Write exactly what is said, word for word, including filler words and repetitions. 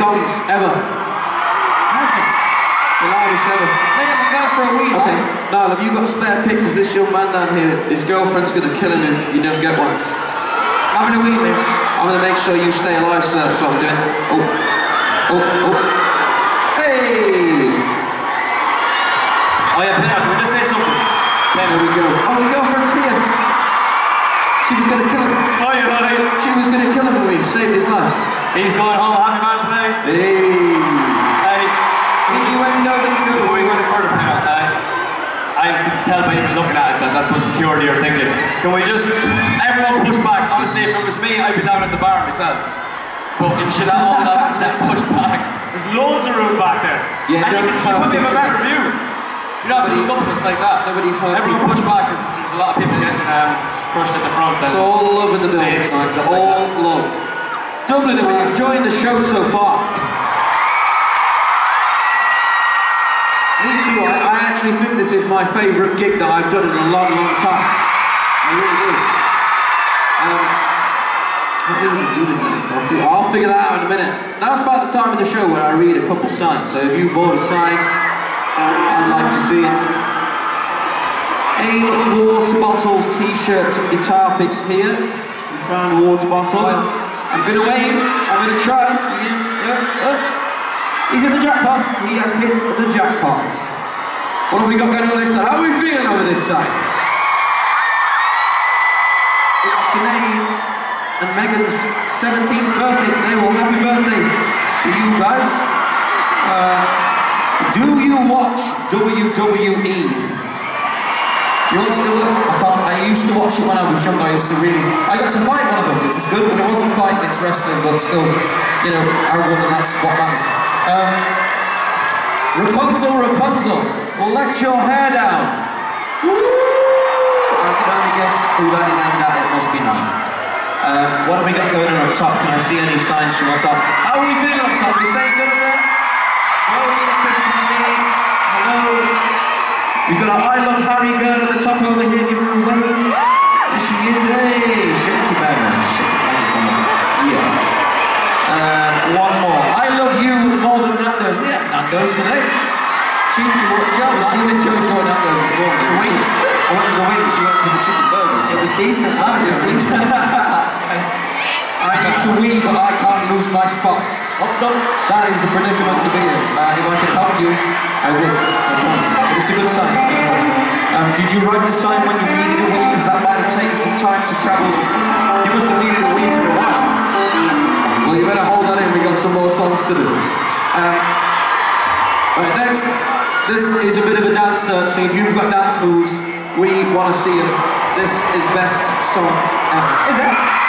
songs ever? The loudest ever. Make it go for a wee. Okay. Niall, have you got a spare pick? Because this young man down here, his girlfriend's gonna kill him if you don't get one. Having a wee, mate. I'm gonna make sure you stay alive, sir. That's what I'm doing. Oh, oh, oh. Hey! Oh yeah, Peter, can we just say something? There we go. Oh, the girlfriend's here. She was gonna kill him. Oh yeah, hi. She was gonna kill him, but we saved his life. He's going home, happy man today. Hey! Hey, Can you let me know that you go? before we go any further, Peter, uh, I can tell by even looking at it that that's what security are thinking. Can we just, everyone push back? Honestly, if it was me, I'd be down at the bar myself. But you should have all that, that push back. There's loads of room back there. Yeah, and you can you put me in a better view. You don't have to look up at us like that. Nobody heard Everyone push back because there's a lot of people getting um, crushed at the front. It's all love in the building tonight. It's all love. Dublin, are we enjoying the show so far? Me too. I, I actually think this is my favourite gig that I've done in a long, long time. I really do. Um, what are we doing next? I'll figure, I'll figure that out in a minute. Now it's about the time of the show where I read a couple signs. So if you bought a sign, I'd like to see it. AIM water bottles, t-shirts and guitar picks here. We found a water bottle. I'm going to aim. I'm going to try. Yeah, yeah, yeah. He's in the jackpot. He has hit the jackpot. What have we got going on this side? How are we feeling over this side? It's Sinead and Megan's seventeenth birthday today. Well, happy birthday to you guys. Uh, do you watch W W E? You watch W W E? I can't. I used to watch it when I was younger. I used to really. I got to fight one of them, which was good, but it wasn't fighting, it's wrestling, but still, you know, I won and that's what matters. Um, Rapunzel, Rapunzel, let your hair down. Woo! I can only guess who that is aimed at. It must be nine. Um, what have we got going on up top? Can I see any signs from up top? How are we feeling up top? Is staying good up there? Hello, Christian. Hello. We've got our I Love Harry girl at the top over here. Give her a wave. There she is. Hey, shake your banner. Shake your banner. Yeah. Uh, one more. I love you more than Nando's. We had Nando's today. Cheeky, what a job. She went to saw Nando's this morning. The wings. I went to the wings, she went for the chicken burgers. It was decent, man. It was decent. I need to wee, but I can't lose my spots. That is a predicament to be in. Uh, if I could help you, I would. I promise. But it's a good sign. Um, did you write the sign when you needed a wee? Because that might have taken some time to travel. You must have needed a wee for a while. Well, you better hold that in, we got some more songs to do. Um, right, next, this is a bit of a dancer, so if you've got dance moves, we want to see them. This is best song ever. Is it?